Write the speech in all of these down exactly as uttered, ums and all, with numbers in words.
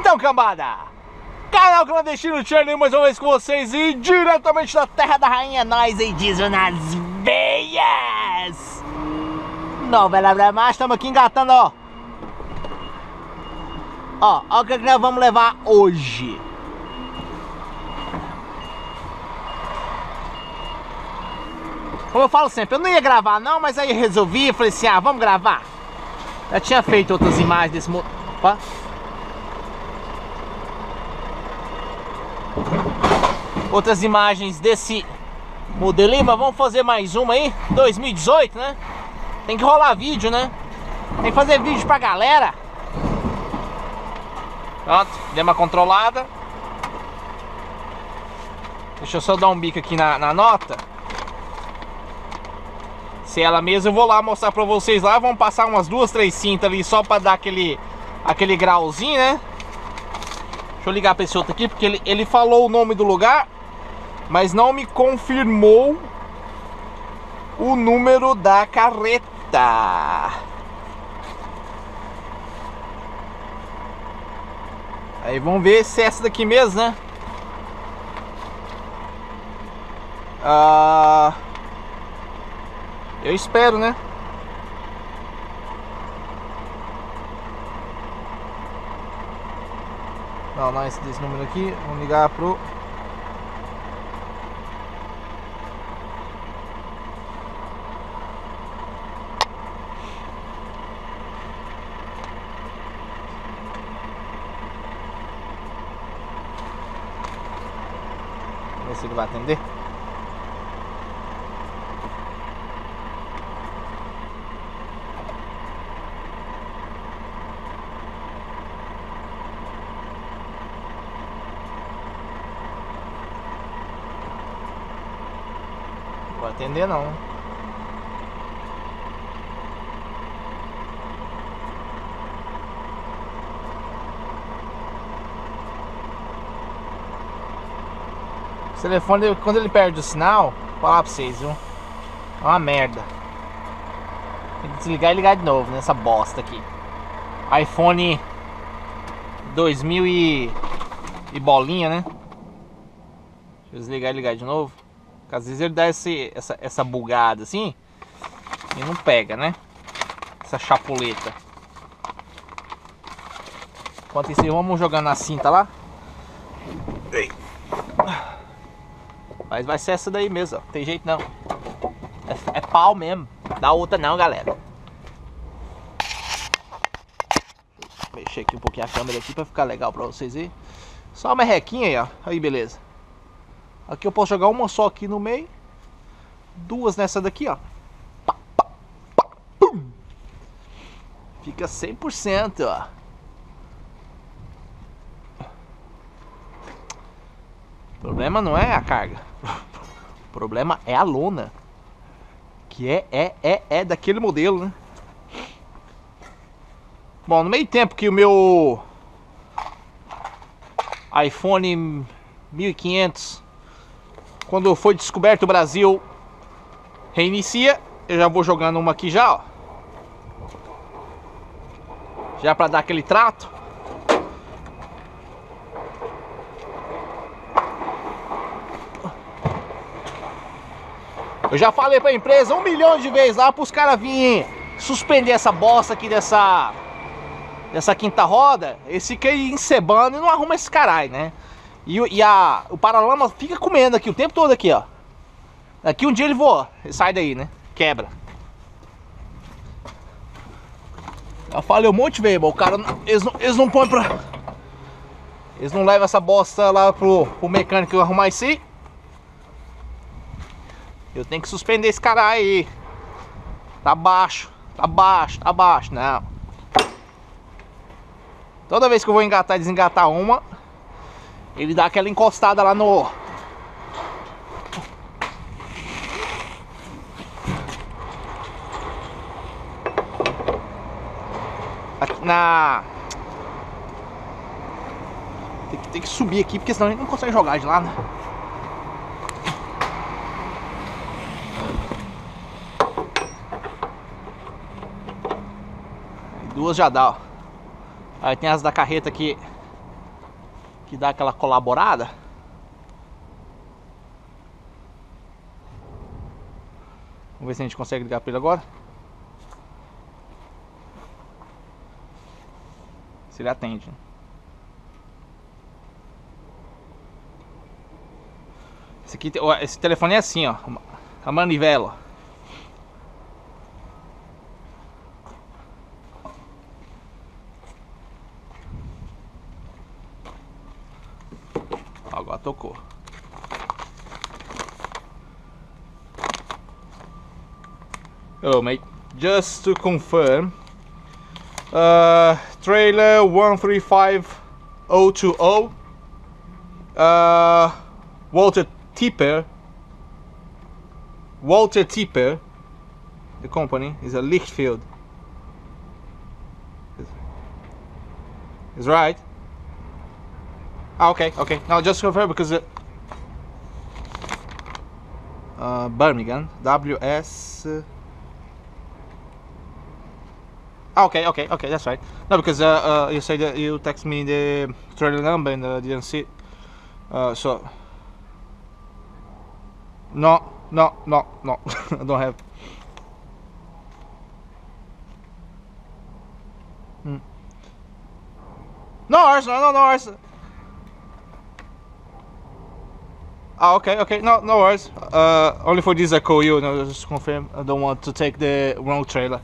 Então, cambada, canal Clandestino Channel mais uma vez com vocês e diretamente da terra da rainha, nós aí diesel nas veias. Não, vai lá mais, estamos aqui engatando, ó. Ó, ó o que nós vamos levar hoje. Como eu falo sempre, eu não ia gravar não, mas aí eu resolvi, falei assim, ah, vamos gravar. Já tinha feito outras imagens desse modelo. Opa. Outras imagens desse modelinho, mas vamos fazer mais uma aí, dois mil e dezoito, né? Tem que rolar vídeo, né? Tem que fazer vídeo pra galera. Pronto, deu uma controlada. Deixa eu só dar um bico aqui na, na nota. Se ela mesma, eu vou lá mostrar pra vocês lá. Vamos passar umas duas, três cintas ali só pra dar aquele, aquele grauzinho, né? Deixa eu ligar pra esse outro aqui, porque ele, ele falou o nome do lugar, mas não me confirmou o número da carreta. Aí vamos ver se é essa daqui mesmo, né? Ah, eu espero, né? Não, não é esse desse número aqui. Vamos ligar pro... Vamos ver se ele vai atender. Vou atender não. O telefone, quando ele perde o sinal, vou falar pra vocês, viu? É uma merda. Tem que desligar e ligar de novo nessa bosta aqui. iPhone dois mil e, e bolinha, né? Deixa eu desligar e ligar de novo. Porque às vezes ele dá esse, essa, essa bugada assim e não pega, né? Essa chapuleta. Enquanto isso, vamos jogando a cinta lá. Ei. Mas vai ser essa daí mesmo, ó. Tem jeito não. É, é pau mesmo. Dá outra não, galera. Vou mexer aqui um pouquinho a câmera aqui pra ficar legal pra vocês verem. Só uma requinha aí, ó. Aí, beleza. Aqui eu posso jogar uma só aqui no meio. Duas nessa daqui, ó. Pá, pá, pá, pum. Fica cem por cento, ó. O problema não é a carga. O problema é a lona. Que é, é, é, é daquele modelo, né? Bom, no meio tempo que o meu iPhone mil e quinhentos, quando foi descoberto o Brasil, reinicia, eu já vou jogando uma aqui já, ó. Já pra dar aquele trato. Eu já falei pra empresa um milhão de vezes lá pros caras virem suspender essa bosta aqui dessa dessa quinta roda. Eles ficam aí encebando e não arruma esse caralho, né? E, e a, o paralama fica comendo aqui o tempo todo aqui, ó. Daqui um dia ele voa, ele sai daí, né? Quebra. Eu falei um monte de vezes, o cara, eles não, eles não põem pra... Eles não levam essa bosta lá pro, pro mecânico arrumar isso aí. Eu tenho que suspender esse cara aí. Tá baixo, tá baixo, tá baixo. Não. Toda vez que eu vou engatar e desengatar uma, ele dá aquela encostada lá no... Aqui na... Tem que, tem que subir aqui, porque senão a gente não consegue jogar de lá, né? Duas já dá, ó. Aí tem as da carreta que que dá aquela colaborada. Vamos ver se a gente consegue ligar para ele agora. Se ele atende. Esse, aqui, esse telefone é assim, ó, a manivela. Agora tocou. Oh, mate, just to confirm, uh, trailer one three five zero two zero, uh, Walter Tipper, Walter Tipper, the company is a Lichfield. Is right? Ah, okay, okay. Now just confirm because uh, uh, Birmingham, W S. Uh, Ah, okay, okay, okay, that's right. No, because uh, uh, you said that you text me the trailer number and uh, didn't see it. Uh, so no, no, no, no, I don't have. Hmm. No worries, no, no, no worries. Ah, okay, okay, no, no worries. Uh, only for this I call you. No, just confirm. I don't want to take the wrong trailer.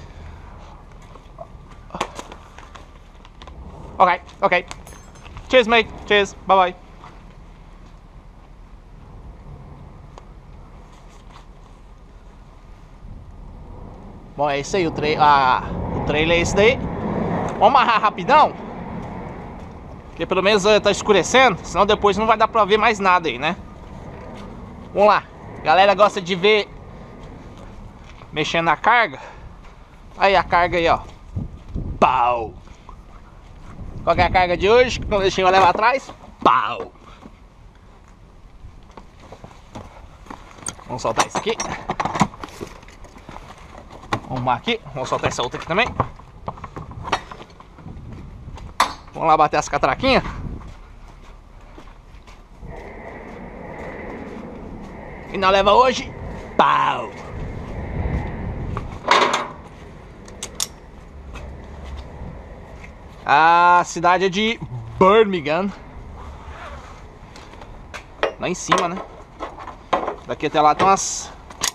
Ok, ok. Cheers, mate. Cheers. Bye bye. Bom, é isso aí. O, tra ah, o trailer é esse daí. Vamos amarrar rapidão. Porque pelo menos uh, tá escurecendo. Senão depois não vai dar pra ver mais nada aí, né? Vamos lá. A galera gosta de ver mexendo na carga. Aí a carga aí, ó. Pau! Qual que é a carga de hoje? Quando o Alexinho vai levar atrás, pau! Vamos soltar isso aqui. Vamos arrumar aqui. Vamos soltar essa outra aqui também. Vamos lá bater as catraquinhas. E não leva hoje, pau! A cidade é de Birmingham. Lá em cima, né? Daqui até lá tem umas...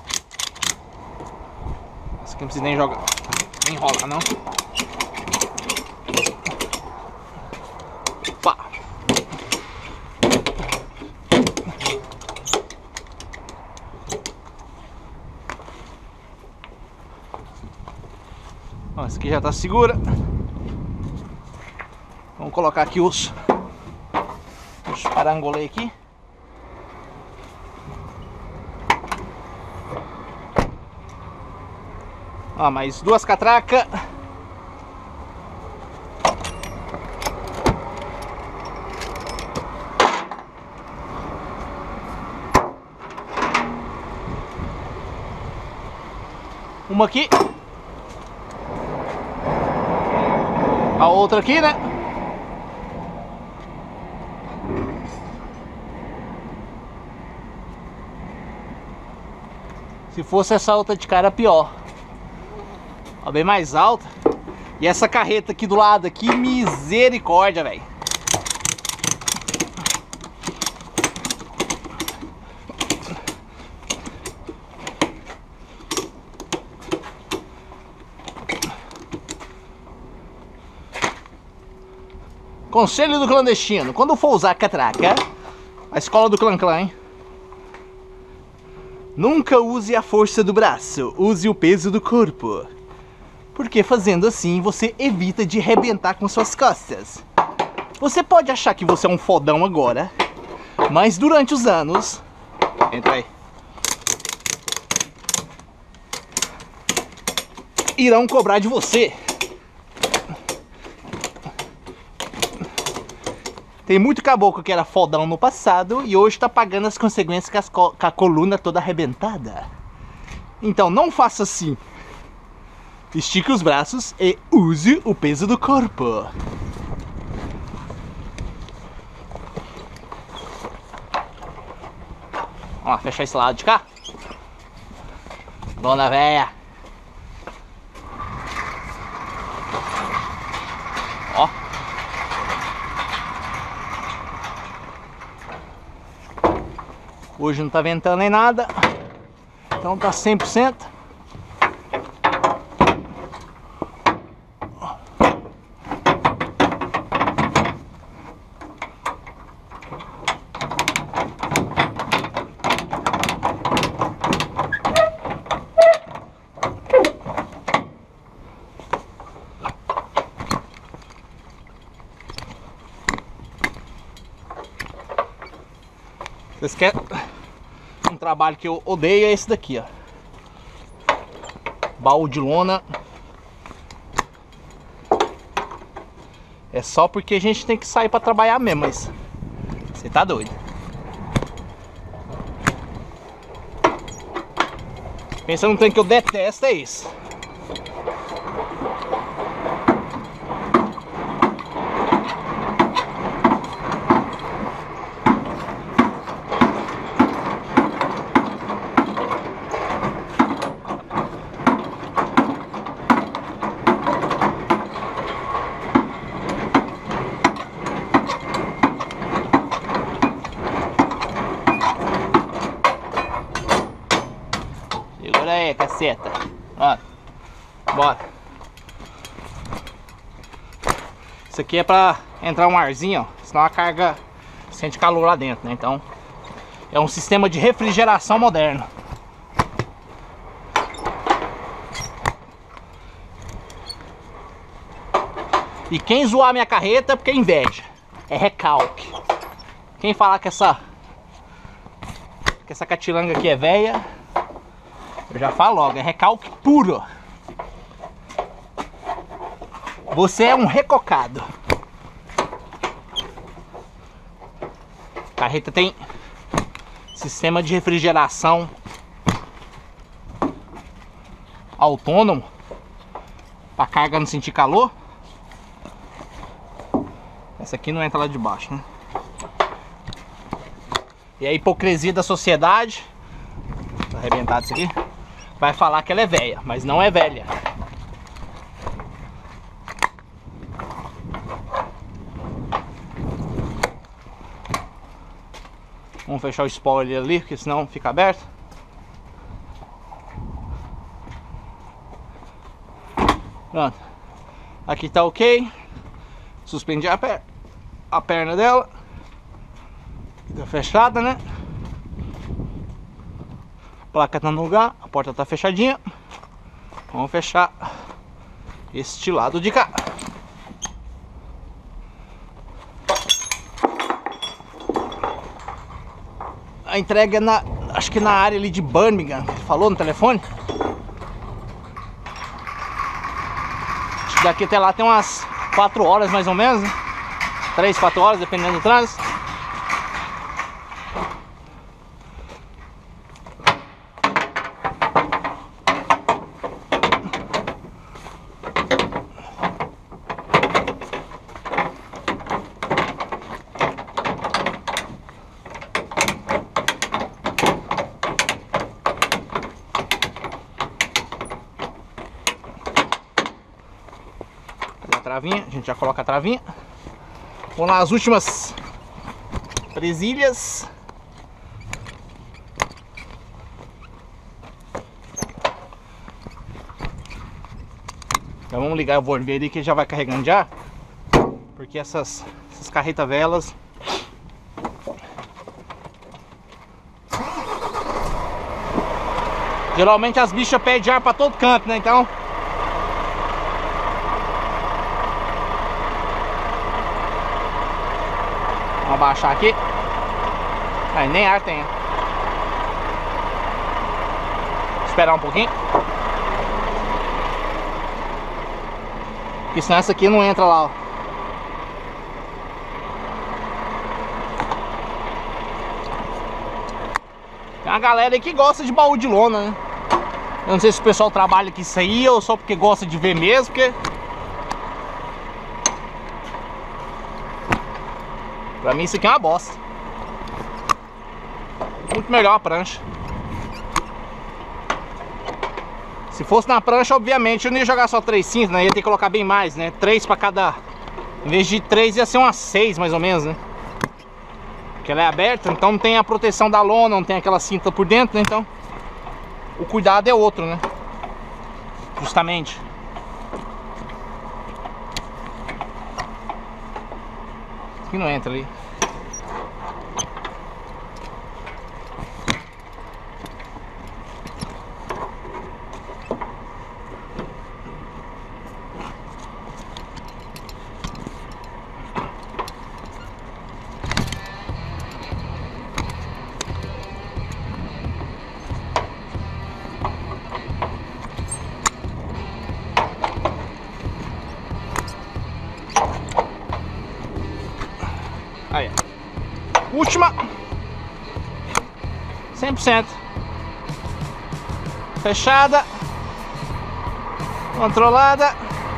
Essa aqui não precisa nem jogar. Nem enrola, não. Pá. Ó, essa aqui já tá segura. Vamos colocar aqui os, os parangolê aqui. Ó, mais duas catracas. Uma aqui. A outra aqui, né? Se fosse essa outra de cara, pior. Ó, bem mais alta. E essa carreta aqui do lado aqui, misericórdia, velho. Conselho do clandestino: quando for usar a catraca, a escola do clã clã, hein? Nunca use a força do braço, use o peso do corpo. Porque fazendo assim, você evita de arrebentar com suas costas. Você pode achar que você é um fodão agora, mas durante os anos... Entra aí. Irão cobrar de você. Tem muito caboclo que era fodão no passado e hoje tá pagando as consequências com, as co com a coluna toda arrebentada. Então não faça assim. Estique os braços e use o peso do corpo. Vamos lá, fechar esse lado de cá. Dona véia. Ó. Hoje não tá ventando nem nada. Então tá cem por cento. Vocês querem um trabalho que eu odeio, é esse daqui, ó. Baú de lona. É só porque a gente tem que sair pra trabalhar mesmo, mas você tá doido. Pensa num trem que eu detesto, é isso. Segura aí, caceta. Ó, bora. Isso aqui é pra entrar um arzinho, ó. Senão a carga sente calor lá dentro, né? Então é um sistema de refrigeração moderno. E quem zoar minha carreta é porque é inveja. É recalque. Quem falar que essa que essa catilanga aqui é velha, eu já falo logo, é recalque puro. Você é um recocado. A carreta tem sistema de refrigeração autônomo para carga não sentir calor. Essa aqui não entra lá de baixo, né? E a hipocrisia da sociedade, tá arrebentado isso aqui, vai falar que ela é velha, mas não é velha. Vamos fechar o spoiler ali, porque senão fica aberto. Pronto. Aqui tá ok. Suspendi a, per a perna dela. Tá fechada, né? A placa tá no lugar, a porta tá fechadinha. Vamos fechar este lado de cá. A entrega é na, acho que na área ali de Birmingham, falou no telefone. Acho que daqui até lá tem umas quatro horas mais ou menos, né? três, quatro horas, dependendo do trânsito. Travinha, a gente já coloca a travinha. Vamos lá, as últimas presilhas. Então vamos ligar, eu vou ver ali que já vai carregando já. Porque essas, essas carretas velas geralmente as bichas pedem ar pra todo canto, né? Então vamos abaixar aqui. Aí, nem ar tem. Esperar um pouquinho. Porque senão essa aqui não entra lá, ó. Tem uma galera aí que gosta de baú de lona, né? Eu não sei se o pessoal trabalha com isso aí ou só porque gosta de ver mesmo, porque pra mim isso aqui é uma bosta. Muito melhor a prancha. Se fosse na prancha, obviamente, eu não ia jogar só três cintas, né? Ia ter que colocar bem mais, né? Três pra cada... Em vez de três, ia ser umas seis, mais ou menos, né? Porque ela é aberta, então não tem a proteção da lona, não tem aquela cinta por dentro, né? Então, o cuidado é outro, né? Justamente. Isso aqui não entra ali. Aí, última, cem por cento fechada, controlada.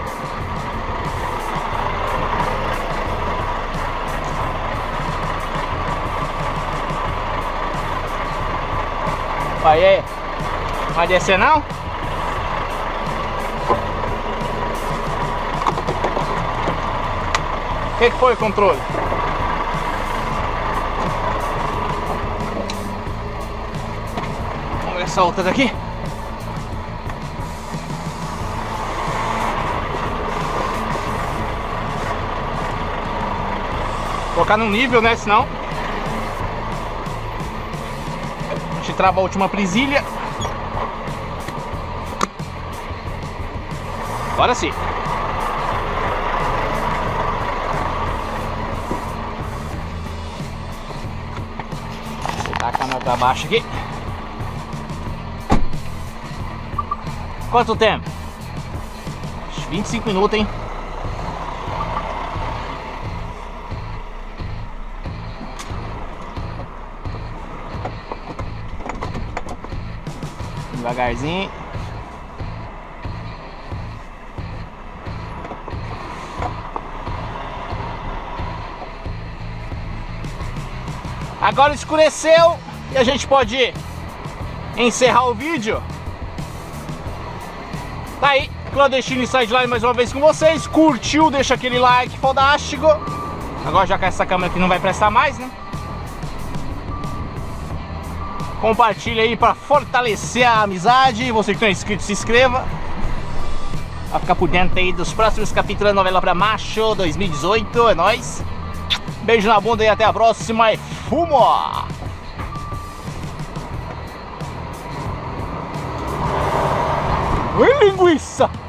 Vai aí, vai descer não? O que que foi o controle? Essa outra daqui. Colocar no nível, né? Senão a gente trava a última presilha. Agora sim. Vou tacar a câmera pra baixo aqui. Quanto tempo? vinte e cinco minutos, hein? Devagarzinho. Agora escureceu e a gente pode encerrar o vídeo. Tá aí, Clandestino Sideline mais uma vez com vocês. Curtiu? Deixa aquele like fodástico. Agora já com essa câmera aqui não vai prestar mais, né? Compartilha aí pra fortalecer a amizade. Você que não é inscrito, se inscreva pra ficar por dentro aí dos próximos capítulos da novela pra macho dois mil e dezoito. É nóis. Beijo na bunda e até a próxima. E fumo! Ui, linguiça!